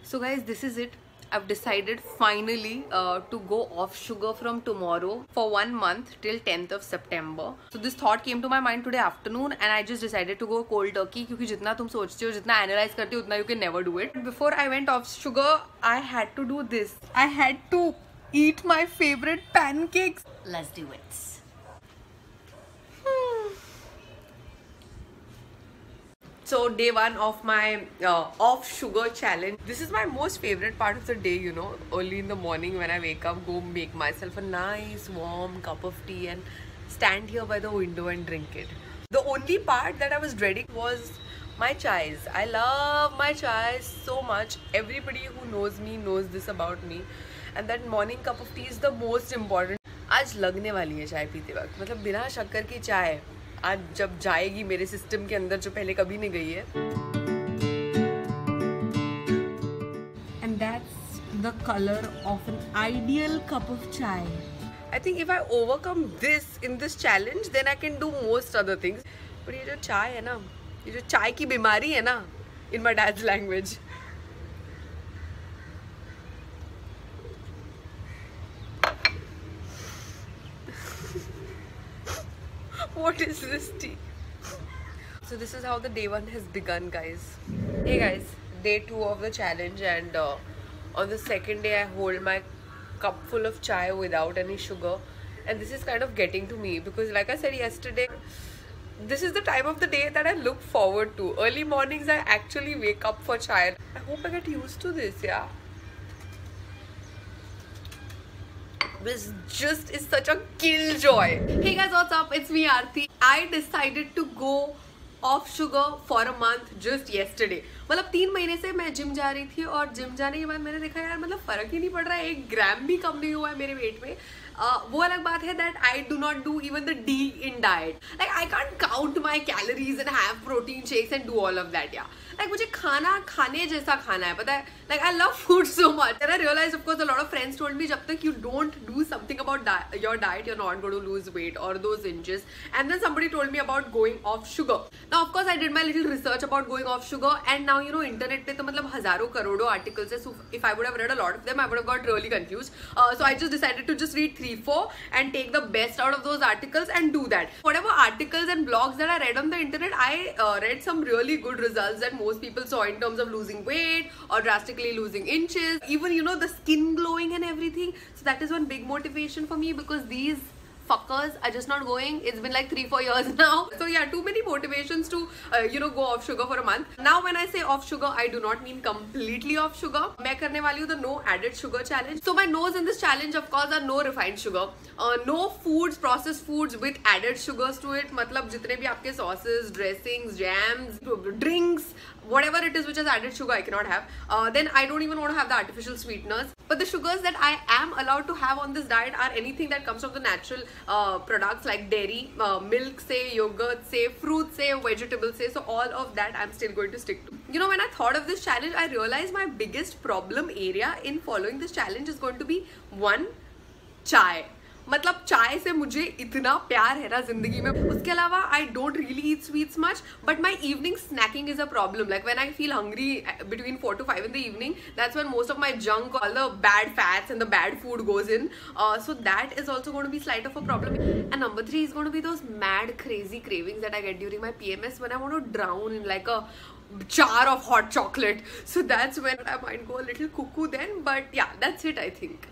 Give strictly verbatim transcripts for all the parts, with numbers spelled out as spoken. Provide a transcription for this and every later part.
So guys, this is it. I've decided finally uh, to go off sugar from tomorrow for one month till tenth of September. So this thought came to my mind today afternoon and I just decided to go cold turkey क्योंकि जितना तुम सोचते हो, जितना analyze करते हो, उतना you can never do it. Before I went off sugar, I had to do this. I had to eat my favorite pancakes. Let's do it. So day one of my uh, off sugar challenge. This is my most favorite part of the day, you know, early in the morning when I wake up, go make myself a nice warm cup of tea and stand here by the window and drink it. The only part that I was dreading was my chais. I love my chais so much. Everybody who knows me knows this about me. And that morning cup of tea is the most important. आज लगने वाली है चाय पीते वक्त, मतलब बिना शक्कर की चाय आज जब जाएगी मेरे सिस्टम के अंदर जो पहले कभी नहीं गई है. And that's the color of an ideal cup of chai. I think if I overcome this in this challenge, then I can do most other things. But ये जो चाय है ना, ये जो चाय की बीमारी है ना, in my dad's language. What is this tea? So this is how the day one has begun, guys. Hey guys, day two of the challenge, and uh, on the second day I hold my cup full of chai without any sugar, and this is kind of getting to me because like I said yesterday, this is the time of the day that I look forward to. Early mornings I actually wake up for chai. I hope I get used to this, yeah. This just is such a killjoy. Hey guys, what's up? It's me Aarti. I decided to go off sugar for a month just yesterday. मतलब तीन महीने से मैं gym जा रही थी और gym जाने के बाद मैंने देखा यार मतलब फर्क ही नहीं पड़ रहा है, एक ग्राम भी कम नहीं हुआ है मेरे वेट में. Uh, वो अलग बात है that I do not do even the D in diet. Like I can't count my calories and have protein shakes and do all of that, yeah. Like मुझे खाना खाने जैसा खाना है, पता है? Like I love food so much. And I realized, of course, a lot of friends told me जब तक you don't do something about di your diet, you're not going to lose weight or those inches. And then somebody told me about going off sugar. Now, of course, I did my little research about going off sugar, and now you know, internet पे तो मतलब हजारों करोड़ों articles है. So if I would have read a lot of them, I would have got really confused. Uh, so I just decided to just read three, four and take the best out of those articles and do that. Whatever articles and blogs that I read on the internet, I uh, read some really good results that most people saw in terms of losing weight or drastically losing inches, even you know the skin glowing and everything. So that is one big motivation for me because these fuckers are just not going. It's been like three, four years now. So yeah, too many motivations to uh, you know go off sugar for a month. Now when I say off sugar, I do not mean completely off sugar. मैं करने वाली हूँ the no added sugar challenge. So my no's in this challenge of course are no refined sugar, uh, no foods, processed foods with added sugars to it. मतलब जितने भी आपके sauces, dressings, jams, drinks, whatever it is which has added sugar, I cannot have. Uh, then I don't even want to have the artificial sweeteners. But the sugars that I am allowed to have on this diet are anything that comes from the natural uh, products like dairy, uh, milk, say, yogurt, say, fruits, say, vegetables, say. So all of that I'm still going to stick to. You know, when I thought of this challenge, I realized my biggest problem area in following this challenge is going to be one, chai. मतलब चाय से मुझे इतना प्यार है ना जिंदगी में. उसके अलावा I don't really eat sweets much, but my evening snacking is a problem. Like when I feel hungry between four to five in the evening, that's when most of my junk, all the bad fats and the bad food goes in. Uh, so that is also going to be slight of a problem. And number three is going to be those mad crazy cravings that I get during my P M S when I want to drown in like a jar of hot chocolate. So that's when I might go a little cuckoo then. But yeah, that's it I think.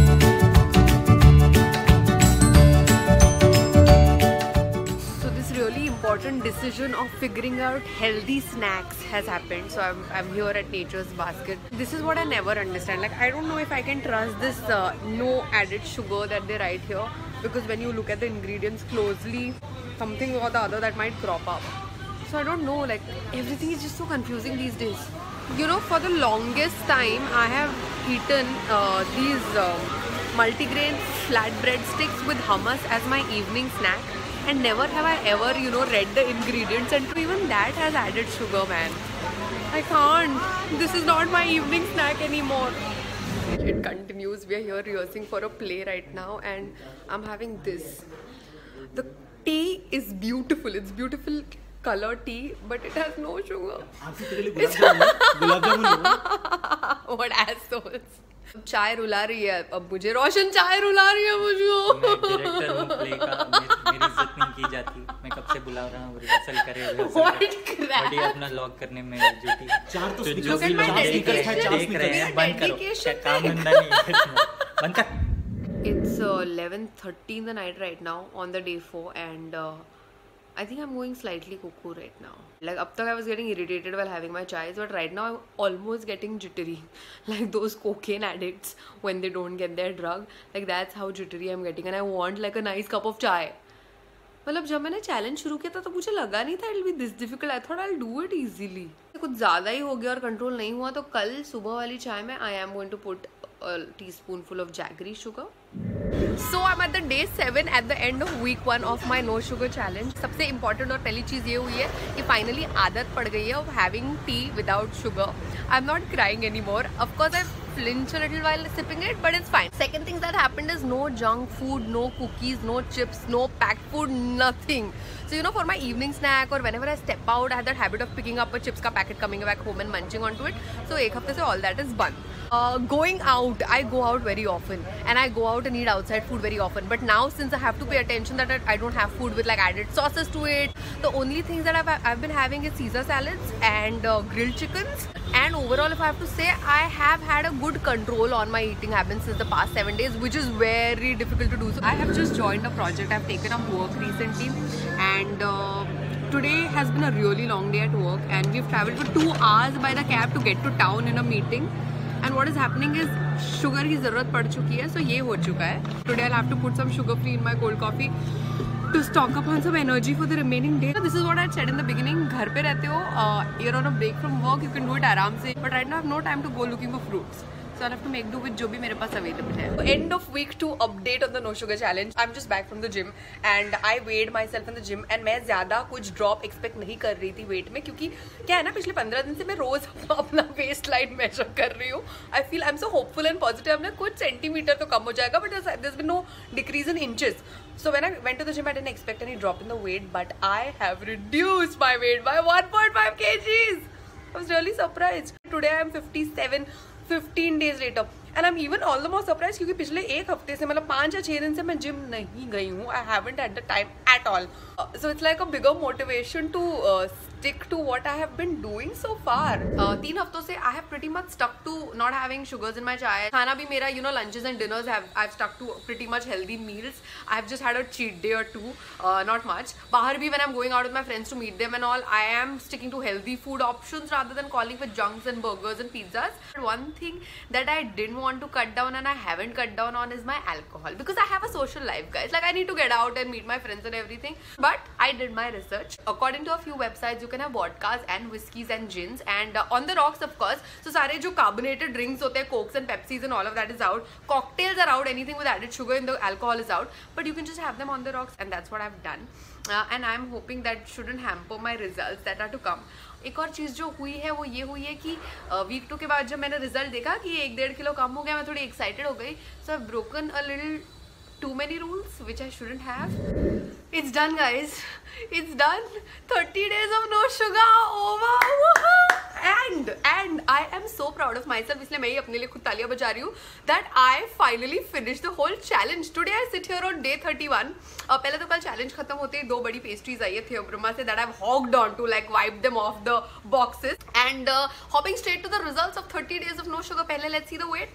Really important decision of figuring out healthy snacks has happened. So I'm, I'm here at Nature's Basket. This is what I never understand. Like I don't know if I can trust this uh, no added sugar that they write here, because when you look at the ingredients closely, something or the other that might crop up. So I don't know, like everything is just so confusing these days. You know, for the longest time I have eaten uh, these uh, multigrain flatbread sticks with hummus as my evening snack. And never have I ever, you know, read the ingredients, and even that has added sugar, man. I can't. This is not my evening snack anymore. It continues. We are here rehearsing for a play right now, and I'm having this. The tea is beautiful. It's beautiful color tea, but it has no sugar. What assholes. चाय रुला रही है अब मुझे, रोशन चाय रुला रही है मुझे। मैं डायरेक्टर हूँ प्ले का, मेरी इज्जत नहीं की जाती। मैं कब से बुला रहा हूँ रिहर्सल करे, रिहर्सल बड़ी अपना लॉग करने में ड्यूटी। चार तो जो भी लोग देख रहे हैं बंद करो, क्या काम धंधा नहीं है, बंद कर। It's uh, eleven thirty in the night right now on the day four and uh, I think I'm going slightly cuckoo right now. Like up till I was getting irritated while having my chais, but right now I'm almost getting jittery. Like those cocaine addicts when they don't get their drug. Like that's how jittery I'm getting and I want like a nice cup of chai. मतलब जब मैंने challenge शुरू किया था तो मुझे लगा नहीं था it'll be this difficult. I thought I'll do it easily. कुछ ज़्यादा ही हो गया और कंट्रोल नहीं हुआ तो कल सुबह वाली चाय में I am going to put a teaspoonful of jaggery sugar. So I'm at the day seven at the end of week one of my no sugar challenge. सबसे important और पहली चीज़ ये हुई है कि finally आदत पड़ गई है of having tea without sugar. I'm not crying anymore. Of course I flinch a little while sipping it, but it's fine. Second thing that happened is no junk food, no cookies, no chips, no packed food, nothing. So you know, for my evening snack or whenever I step out, I have that habit of picking up a chips ka packet, coming back home and munching onto it. So एक हफ्ते से all that is banned. Uh, going out, I go out very often and I go out and eat outside food very often. But now since I have to pay attention that I don't have food with like added sauces to it, the only things that I've, I've been having is Caesar salads and uh, grilled chickens. And overall, if I have to say, I have had a good control on my eating habits since the past seven days, which is very difficult to do. So I have just joined a project. I've taken up work recently and uh, today has been a really long day at work and we've traveled for two hours by the cab to get to town in a meeting. And what is happening is sugar की ज़रूरत पड़ चुकी है, so ये हो चुका है. Today I'll have to put some sugar free in my cold coffee to stock up on some energy for the remaining day. So this is what I said in the beginning. घर पे रहते हो, uh, you're on a break from work, you can do it आराम से. But right now I have no time to go looking for fruits. So I'll have to make do with जो भी मेरे पास available है. So end of week two update on the no sugar challenge. I'm just back from the gym and I weighed myself in the gym and मैं ज़्यादा कुछ drop expect नहीं कर रही थी weight में क्योंकि क्या है ना पिछले पंद्रह दिन से मैं रोज अपना waistline measure कर रही हूँ. I feel I'm so hopeful and positive ना कुछ centimeter तो कम हो जाएगा but there's, there's been no decrease in inches. So when I went to the gym I didn't expect any drop in the weight but I have reduced my weight by one point five kgs. I was really surprised. Today I am fifty-seven. fifteen days later and I'm even all the more surprised क्योंकि पिछले एक हफ्ते से मतलब पाँच या छः दिन से मैं जिम नहीं गई हूँ. I haven't had the time at all. Uh, so it's like a bigger motivation to uh, stick to what I have been doing so far. Uh, तीन हफ्तों से I have pretty much stuck to not having sugars in my chai. खाना भी मेरा you know lunches and dinners have I've stuck to pretty much healthy meals. I've just had a cheat day or two, uh, not much. बाहर भी when I'm going out with my friends to meet them and all, I am sticking to healthy food options rather than calling for junks and burgers and pizzas. One thing that I didn't want to cut down and I haven't cut down on is my alcohol because I have a social life, guys. Like I need to get out and meet my friends and everything. But I did my research. According to a few websites, you can have vodkas and whiskeys and gins and uh, on the rocks, of course. So सारे जो carbonated drinks होते हैं, cokes and pepsis and all of that is out. Cocktails are out. Anything with added sugar in the alcohol is out. But you can just have them on the rocks and that's what I've done. Uh, and I'm hoping that shouldn't hamper my results that are to come. एक और चीज़ जो हुई है वो ये हुई है कि वीक टू के बाद जब मैंने रिजल्ट देखा कि एक डेढ़ किलो कम हो गया, मैं थोड़ी एक्साइटेड हो गई. So I have broken a little too many rules which I shouldn't have. It's done, guys. It's done. thirty days of no sugar over. And and I am so proud of myself. इसलिए मैं ही अपने लिए खुद तालियां बजा रही हूँ that I finally finished the whole challenge. Today I sit here on day thirty-one. uh, पहले तो कल challenge खत्म होते ही दो बड़ी pastries आई है Theobroma से that I've hogged on to, like wipe them off the boxes. And uh, hopping straight to the results of thirty days of no sugar. पहले let's see the weight.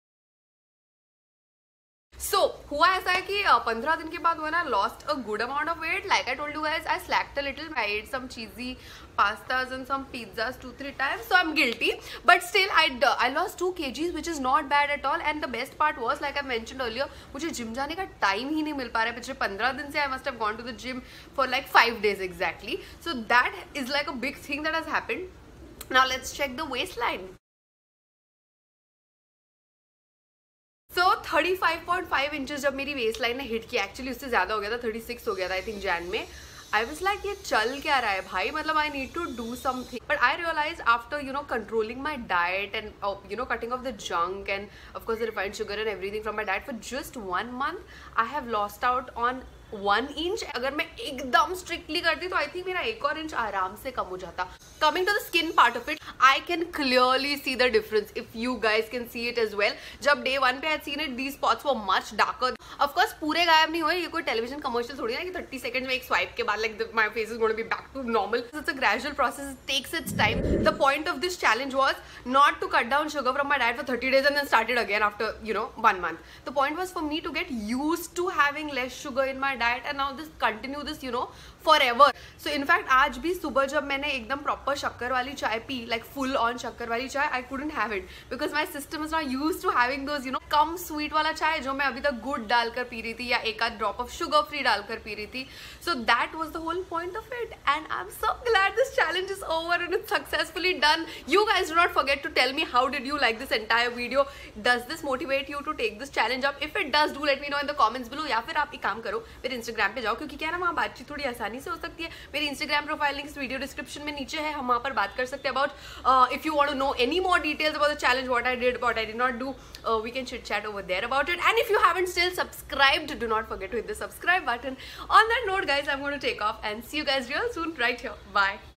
So हुआ ऐसा है कि पंद्रह दिन के बाद when I lost a good amount of weight, like I told you guys, I slacked a little. I ate some cheesy pastas and some pizzas two three times, so I'm guilty. But still, I I lost two kgs, which is not bad at all. And the best part was, like I mentioned earlier, मुझे gym जाने का time ही नहीं मिल पा रहा है. पिछले पंद्रह दिन से I must have gone to the gym for like five days exactly. So that is like a big thing that has happened. Now let's check the waistline. So thirty-five point five inches जब मेरी waistline ने hit की, actually उससे ज़्यादा हो गया था, thirty-six हो गया था आई थिंक जैन में. I was like ये चल क्या रहा है भाई, मतलब I need to do something. But I realized after you know controlling my diet and uh, you know cutting off the junk and of course the refined sugar and everything from my diet for just one month, I have lost out on one inch. अगर मैं एकदम strictly करती तो I think मेरा एक और inch आराम से कम हो जाता. Coming to the skin part of it, I can clearly see the difference if you guys can see it as well. जब डे वन पे I seen it, these spots were much darker. Of course पूरे गायब नहीं हुए, ये कोई television commercial थोड़ी ना कि थर्टी सेकंड्स में एक स्वाइप के बाद like my face is going to be back to normal. It's a gradual process, it takes it's time. The point of this challenge was not to cut down sugar from my diet for thirty days and then started again after, you know, one month. The point was for me to get used to having less sugar in my diet and now this continue this, you know, forever. So in fact आज भी सुबह जब मैंने एकदम proper शक्कर वाली चाय P, like full on शक्कर वाली चाय, I couldn't have it because my system is not used to having those, you know, come sweet वाला चाय जो मैं अभी तक गुड़ डालकर पी रही थी या एक आध drop of sugar free डालकर पी रही थी. So that was the whole point of it and I'm so glad this challenge is over and it's successfully done. You guys do not forget to tell me how did you like this entire video. Does this motivate you to take this challenge up? If it does, do let me know in the comments below. या फिर आप एक काम करो, मेरे Instagram पे जाओ क्योंकि क्या ना वहाँ बातचीत थोड़ी आसानी से हो सकती है. मेरी Instagram प्रोफाइल लिंक इस वीडियो डिस्क्रिप्शन में नीचे है, हम वहाँ पर बात कर सकते हैं about if you want to know any more details about the challenge, what I did, what I did not do, uh, we can chit chat over there about it. And if you haven't still subscribed, do not forget to hit the subscribe button. On that note, guys, I'm going to take off and see you guys real soon right here. Bye.